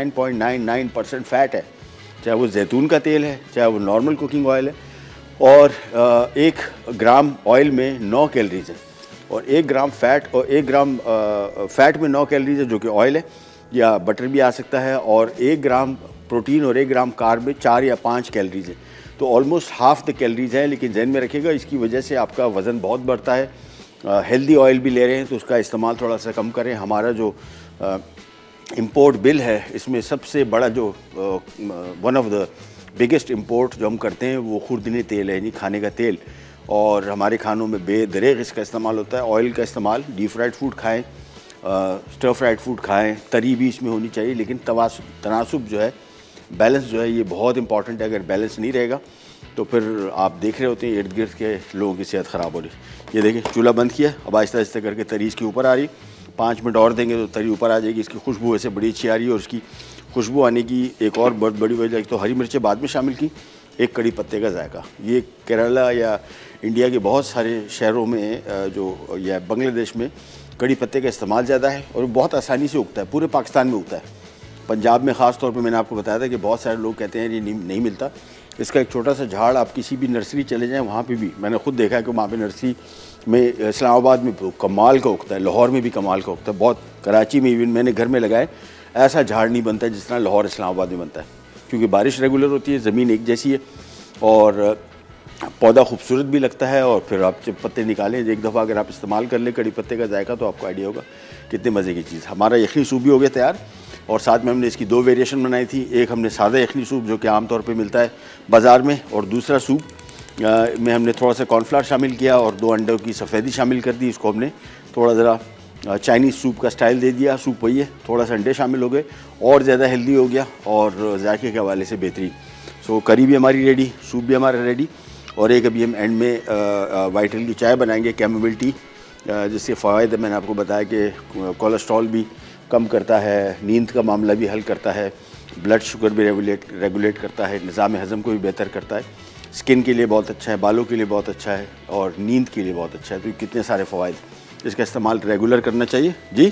99.99% फ़ैट है, चाहे वो जैतून का तेल है, चाहे वो नॉर्मल कुकिंग ऑयल है। और 1 ग्राम ऑयल में 9 कैलोरीज है, और 1 ग्राम फ़ैट और 1 ग्राम फ़ैट में 9 कैलोरीज है जो कि ऑयल है, या बटर भी आ सकता है। और 1 ग्राम प्रोटीन और 1 ग्राम कार्ब में 4 या 5 कैलोरीज है, तो ऑलमोस्ट हाफ द कैलोरीज है। लेकिन जहन में रखिएगा इसकी वजह से आपका वज़न बहुत बढ़ता है। हेल्दी ऑयल भी ले रहे हैं तो उसका इस्तेमाल थोड़ा सा कम करें। हमारा जो इंपोर्ट बिल है इसमें सबसे बड़ा जो one of the biggest import जो हम करते हैं वो खुर्दनी तेल है, यानी खाने का तेल। और हमारे खानों में बेदरेग इसका इस्तेमाल होता है। ऑयल का इस्तेमाल डीप फ्राइड फूड खाएं, स्टर फ्राइड फूड खाएं, तरी भी इसमें होनी चाहिए, लेकिन तनासुब जो है, बैलेंस जो है ये बहुत इंपॉर्टेंट है। अगर बैलेंस नहीं रहेगा तो फिर आप देख रहे होते हैं इर्द गिर्द के लोगों की सेहत ख़राब हो रही। ये देखिए चूल्हा बंद किया, अब आहिस्ता आहिस्ता करके तरी इसके ऊपर आ रही। 5 मिनट और देंगे तो तरी ऊपर आ जाएगी। इसकी खुशबू ऐसे बड़ी अच्छी आ रही है, और उसकी खुशबू आने की एक और बहुत बड़ी वजह, तो हरी मिर्चें बाद में शामिल की, एक कड़ी पत्ते का जायका। ये केरला या इंडिया के बहुत सारे शहरों में जो या बांग्लादेश में कड़ी पत्ते का इस्तेमाल ज़्यादा है, और बहुत आसानी से उगता है, पूरे पाकिस्तान में उगता है। पंजाब में ख़ास तौर पे मैंने आपको बताया था कि बहुत सारे लोग कहते हैं ये नहीं मिलता। इसका एक छोटा सा झाड़ आप किसी भी नर्सरी चले जाएं, वहाँ पे भी मैंने खुद देखा है कि वहाँ पे नर्सरी में इस्लामाबाद में कमाल का उगता है, लाहौर में भी कमाल का उगता है, बहुत कराची में इवन मैंने घर में लगाए, ऐसा झाड़ नहीं बनता है जिस तरह लाहौर इस्लामाबाद में बनता है, क्योंकि बारिश रेगुलर होती है, ज़मीन एक जैसी है, और पौधा खूबसूरत भी लगता है। और फिर आप जब पत्ते निकालें, एक दफ़ा अगर आप इस्तेमाल कर लें कड़ी पत्ते का जायका, तो आपको आइडिया होगा कितने मज़े की चीज़। हमारा यखनी सूप भी हो गया तैयार, और साथ में हमने इसकी 2 वेरिएशन बनाई थी। एक हमने सादा यखनी सूप जो कि आमतौर पे मिलता है बाज़ार में, और दूसरा सूप में हमने थोड़ा सा कॉर्नफ्लावर शामिल किया और 2 अंडों की सफ़ेदी शामिल कर दी। इसको हमने थोड़ा ज़रा चाइनीज़ सूप का स्टाइल दे दिया। सूप वही है, थोड़ा सा अंडे शामिल हो गए, और ज़्यादा हेल्दी हो गया और जायके के हवाले से बेहतरीन। सो करी भी हमारी रेडी, सूप भी हमारा रेडी, और एक अभी हम एंड में वाइट की चाय बनाएंगे, कैमोमिल टी, जिसके फ़वाइद मैंने आपको बताया कि कोलेस्ट्रॉल भी कम करता है, नींद का मामला भी हल करता है, ब्लड शुगर भी रेगुलेट करता है, निज़ाम हज़म को भी बेहतर करता है, स्किन के लिए बहुत अच्छा है, बालों के लिए बहुत अच्छा है, और नींद के लिए बहुत अच्छा है। तो कितने सारे फ़वाइद, इसका इस्तेमाल रेगुलर करना चाहिए जी।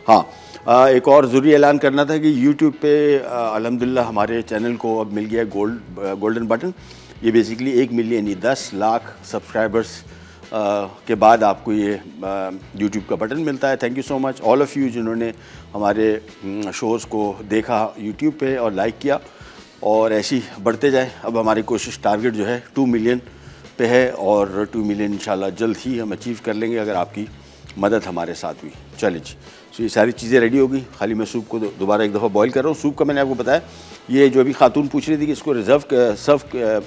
हाँ, एक और ज़रूरी ऐलान करना था कि यूट्यूब पे अल्हम्दुलिल्लाह हमारे चैनल को अब मिल गया गोल्डन बटन। ये बेसिकली 1 मिलियन यानी 10 लाख सब्सक्राइबर्स के बाद आपको ये यूट्यूब का बटन मिलता है। Thank you so much all of you जिन्होंने हमारे शोज़ को देखा यूट्यूब पे और लाइक किया, और ऐसी बढ़ते जाए। अब हमारी कोशिश टारगेट जो है 2 मिलियन पे है, और 2 मिलियन इंशाल्लाह जल्द ही हम अचीव कर लेंगे अगर आपकी मदद हमारे साथ हुई। चलिए जी, तो ये सारी चीज़ें रेडी हो गई। खाली मैं सूप को दोबारा एक दफ़ा बॉईल कर रहा हूँ। सूप का मैंने आपको बताया, ये जो अभी खातून पूछ रही थी कि इसको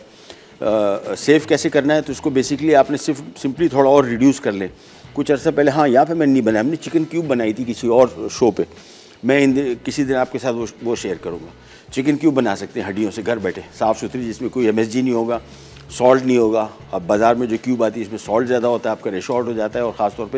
सेव कैसे करना है, तो इसको बेसिकली आपने सिंपली थोड़ा और रिड्यूस कर लें। कुछ अर्सा पहले, हाँ यहाँ पे मैंने नहीं बनाया, हमने चिकन क्यूब बनाई थी किसी और शो पे, मैं किसी दिन आपके साथ वो शेयर करूँगा। चिकन क्यूब बना सकते हैं हड्डियों से घर बैठे, साफ़ सुथरी, जिसमें कोई MSG नहीं होगा, सॉल्ट नहीं होगा। अब बाज़ार में जो क्यूब आती है इसमें सॉल्ट ज़्यादा होता है, आपका रेशो आउट हो जाता है, और ख़ासतौर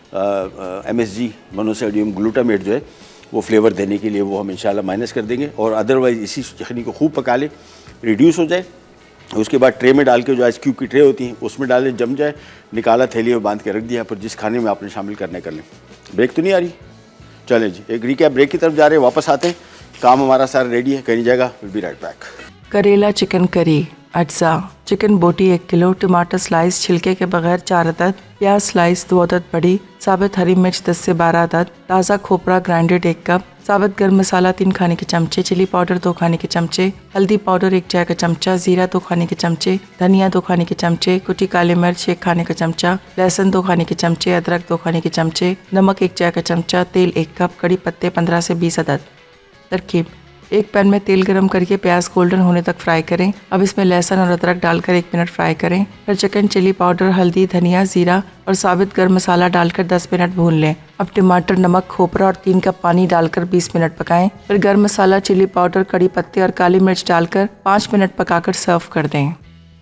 पर MSG मोनोसोडियम ग्लूटामेट जो है वो फ्लेवर देने के लिए वो हम इंशाल्लाह माइनस कर देंगे। और अदरवाइज़ इसी यखनी को खूब पका लें, रिड्यूस हो जाए, उसके बाद ट्रे में डाल के, जो आइस क्यूब की ट्रे होती हैं उसमें डालें, जम जाए, निकाला, थैली में बांध के रख दिया, फिर जिस खाने में आपने शामिल करने कर लें। ब्रेक तो नहीं आ रही? चलें जी, एक रिकैप, ब्रेक की तरफ जा रहे हैं, वापस आते हैं, काम हमारा सारा रेडी है, कहीं जाएगा, will be right back. Karela chicken curry, अज्जा, चिकन बोटी 1 किलो, टमाटर स्लाइस छिलके के बगैर 4 अदद, प्याज स्लाइस 2 अदद बड़ी, साबित हरी मिर्च 10 से 12 अदद, ताज़ा खोपरा ग्राइंडेड 1 कप, साबित गर्म मसाला 3 खाने के चमचे, चिली पाउडर 2 खाने के चमचे, हल्दी पाउडर 1 चाय का चमचा, जीरा 2 खाने के चमचे, धनिया 2 खाने के चमचे, कुटी काली मिर्च 1 खाने का चमचा, लहसुन 2 खाने के चमचे, अदरक 2 खाने के चमचे, नमक 1 चाय का चमचा, तेल 1 कप, कड़ी पत्ते 15 से 20 अदद। तरकीब: एक पैन में तेल गरम करके प्याज गोल्डन होने तक फ्राई करें। अब इसमें लहसुन और अदरक डालकर 1 मिनट फ्राई करें। फिर चिकन, चिली पाउडर, हल्दी, धनिया, जीरा और साबित गर्म मसाला डालकर 10 मिनट भून लें। अब टमाटर, नमक, खोपरा और 3 कप पानी डालकर 20 मिनट पकाएं। फिर गर्म मसाला, चिली पाउडर, कड़ी पत्ते और काली मिर्च डालकर 5 मिनट पकाकर सर्व कर दें।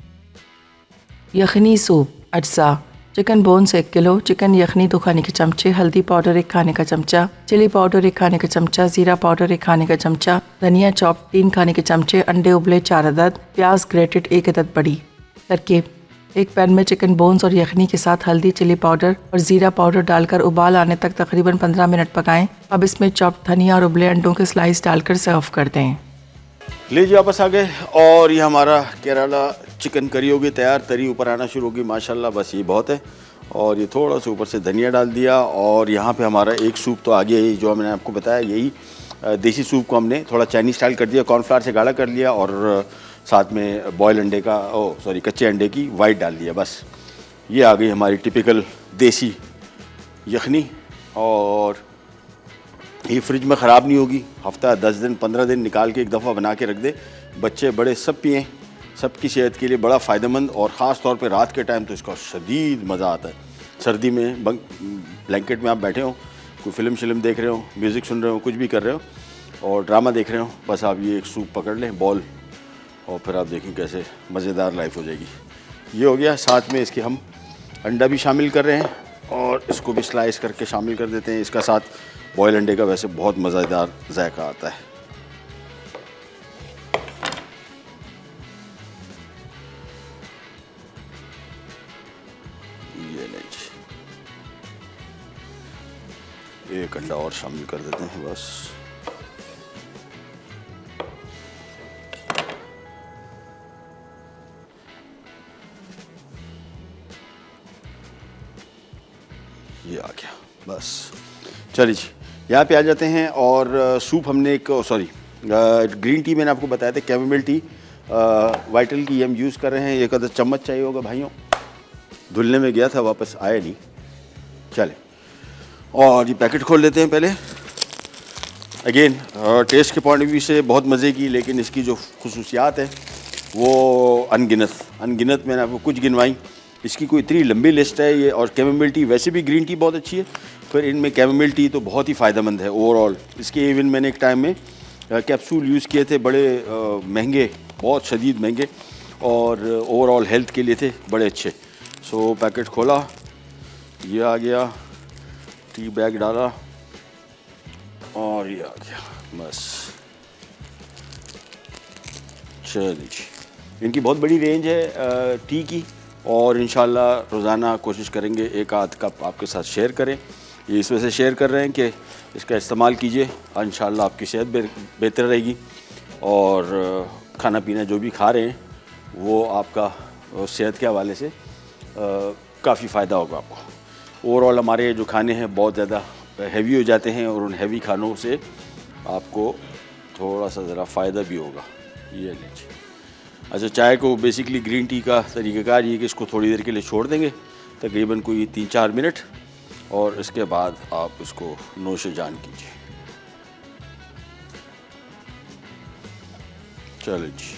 यखनी सूप। अज्जा: chicken bones 1 kilo, chicken yakhni 2 खाने के चमचे, हल्दी पाउडर 1 खाने का चमचा, चिली पाउडर 1 खाने का चमचा, जीरा पाउडर 1 खाने का चमचा, धनिया चॉप 3 खाने के चमचे, अंडे उबले 4 अदद, प्याज ग्रेटेड 1 अदद बड़ी। तरकीब: एक पैन में चिकन बोन्स और यखनी के साथ हल्दी, चिली पाउडर और जीरा पाउडर डालकर उबाल आने तक तकरीबन 15 मिनट पकाएं। अब इसमें चॉप धनिया और उबले अंडों के स्लाइस डालकर सर्व कर दें। लीजिए वापस आ गए और ये हमारा केरला चिकन करी होगी तैयार। तरी ऊपर आना शुरू होगी माशाल्लाह, बस ये बहुत है। और ये थोड़ा सा ऊपर से धनिया डाल दिया। और यहाँ पे हमारा एक सूप तो आ गया ही, जो मैंने आपको बताया यही देसी सूप को हमने थोड़ा चाइनीज स्टाइल कर दिया, कॉर्नफ्लावर से गाढ़ा कर लिया और साथ में बॉयल अंडे का कच्चे अंडे की वाइट डाल दिया। बस ये आ गई हमारी टिपिकल देसी यखनी। और ये फ्रिज में ख़राब नहीं होगी, हफ्ता 10 दिन 15 दिन निकाल के एक दफ़ा बना के रख दे, बच्चे बड़े सब पिएँ, सबकी सेहत के लिए बड़ा फ़ायदेमंद। और ख़ास तौर पे रात के टाइम तो इसका शदीद मज़ा आता है। सर्दी में ब्लैंकेट में आप बैठे हो, कोई फ़िल्म देख रहे हो, म्यूज़िक सुन रहे हो, कुछ भी कर रहे हो और ड्रामा देख रहे हो, बस आप ये एक सूप पकड़ लें बॉल और फिर आप देखें कैसे मज़ेदार लाइफ हो जाएगी। ये हो गया। साथ में इसके हम अंडा भी शामिल कर रहे हैं और इसको भी स्लाइस करके शामिल कर देते हैं। इसका साथ बॉयल अंडे का वैसे बहुत मज़ेदार जायका आता है। ये लीजिए, एक अंडा और शामिल कर देते हैं बस। ये आ गया बस। चलिए जी, यहाँ पे आ जाते हैं। और सूप हमने एक ग्रीन टी मैंने आपको बताया था, कैमोमिल टी वाइटल की हम यूज़ कर रहे हैं। एक आधा चम्मच चाहिए होगा भाइयों, धुलने में गया था वापस आया नहीं। चले और ये पैकेट खोल लेते हैं पहले। अगेन टेस्ट के पॉइंट ऑफ व्यू से बहुत मज़े की, लेकिन इसकी जो खुसूसियात है वो अनगिनत मैंने आपको कुछ गिनवाई। इसकी कोई इतनी लंबी लिस्ट है ये। और कैमोमिल टी, वैसे भी ग्रीन टी बहुत अच्छी है, फिर इनमें कैमोमिल टी तो बहुत ही फ़ायदेमंद है ओवरऑल। इसके इवन मैंने एक टाइम में कैप्सूल यूज़ किए थे, बड़े महंगे, बहुत शदीद महंगे, और ओवरऑल हेल्थ के लिए थे बड़े अच्छे। सो पैकेट खोला, ये आ गया, टी बैग डाला और ये आ गया बस। चलिए, इनकी बहुत बड़ी रेंज है टी की और इंशाल्लाह रोज़ाना कोशिश करेंगे एक आध कप आपके साथ शेयर करें। ये इस वजह से शेयर कर रहे हैं कि इसका इस्तेमाल कीजिए, इंशाल्लाह आपकी सेहत बेहतर रहेगी और खाना पीना जो भी खा रहे हैं वो आपका सेहत के हवाले से काफ़ी फ़ायदा होगा आपको। ओवरऑल हमारे जो खाने हैं बहुत ज़्यादा हैवी हो जाते हैं और उन हैवी खानों से आपको थोड़ा सा ज़रा फ़ायदा भी होगा। ये लीजिए। अच्छा, चाय को बेसिकली ग्रीन टी का तरीक़ाकार ये कि इसको थोड़ी देर के लिए छोड़ देंगे, तकरीबन कोई 3-4 मिनट, और इसके बाद आप इसको नोशे जान कीजिए। चलो जी,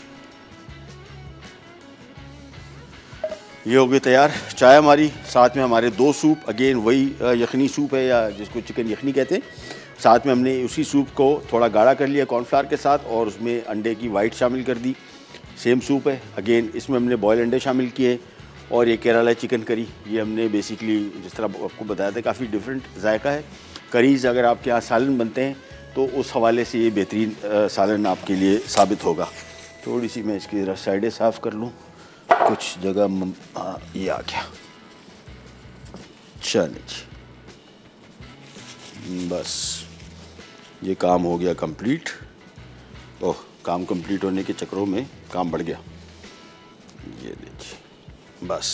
ये हो गई तैयार चाय हमारी। साथ में हमारे 2 सूप, अगेन वही यखनी सूप है या जिसको चिकन यखनी कहते हैं। साथ में हमने उसी सूप को थोड़ा गाढ़ा कर लिया कॉर्नफ्लावर के साथ और उसमें अंडे की वाइट शामिल कर दी। सेम सूप है, अगेन इसमें हमने बॉयल अंडे शामिल किए। और ये केरला चिकन करी, ये हमने बेसिकली जिस तरह आपको बताया था काफ़ी डिफरेंट जायका है। करीज़ अगर आपके यहाँ सालन बनते हैं तो उस हवाले से ये बेहतरीन सालन आपके लिए साबित होगा। थोड़ी सी मैं इसकी ज़रा साइडें साफ़ कर लूँ, कुछ जगह ये आ गया। चलिए बस ये काम हो गया कंप्लीट। ओह, काम कंप्लीट होने के चक्करों में काम बढ़ गया। ये लीजिए बस।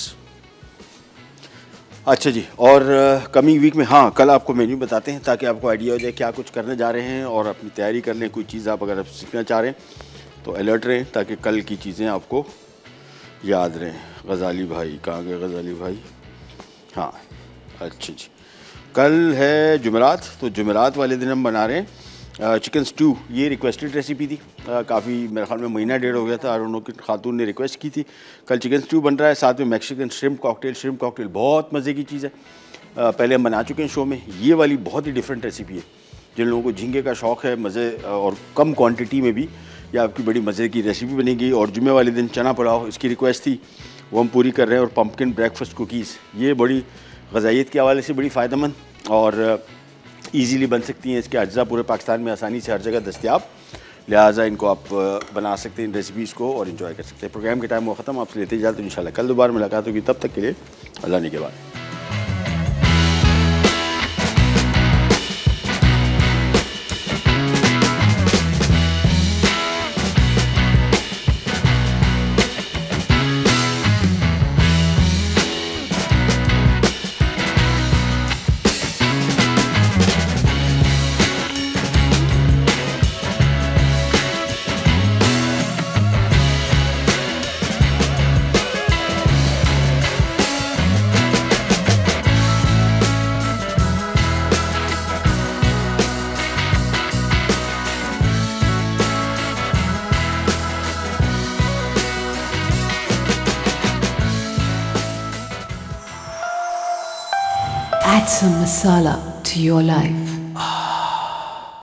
अच्छा जी, और कमिंग वीक में हाँ कल आपको मेन्यू बताते हैं ताकि आपको आइडिया हो जाए क्या कुछ करने जा रहे हैं और अपनी तैयारी कर लें। कोई चीज़ आप अगर सीखना चाह रहे हैं तो अलर्ट रहें ताकि कल की चीज़ें आपको याद रहें। गज़ाली भाई कहाँ गए? गज़ाली भाई, हाँ अच्छा जी, कल है जुमेरात, तो जुमेरात वाले दिन हम बना रहे हैं चिकन स्टू, ये रिक्वेस्टेड रेसिपी थी, काफ़ी मेरे ख्याल में महीना डेढ़ हो गया था और उन्होंने खातून ने रिक्वेस्ट की थी। कल चिकन स्टू बन रहा है, साथ में मैक्सिकन श्रिम्प कॉकटेल बहुत मज़े की चीज़ है, पहले हम बना चुके हैं शो में। ये वाली बहुत ही डिफरेंट रेसिपी है, जिन लोगों को झींगे का शौक़ है, मज़े और कम क्वान्टिटी में भी ये आपकी बड़ी मज़े की रेसिपी बनेगी। और जुम्मे वाले दिन चना पुलाव, इसकी रिक्वेस्ट थी, वो हम पूरी कर रहे हैं। और पम्पकिन ब्रेकफास्ट कुकीज़, ये बड़ी ग़ज़ाइयत के हवाले से बड़ी फ़ायदेमंद और ईज़िली बन सकती हैं। इसके अज्जा पूरे पाकिस्तान में आसानी से हर जगह दस्तयाब, लिहाजा इनको आप बना सकते हैं इन रेसिपीज़ को और इन्जॉय कर सकते हैं। प्रोग्राम के टाइम वो ख़त्म, आपसे लेते जाते हैं इंशाल्लाह कल दोबारा मुलाकात होगी, तब तक के लिए अल्लाह ने के बाद। Add some masala to your life.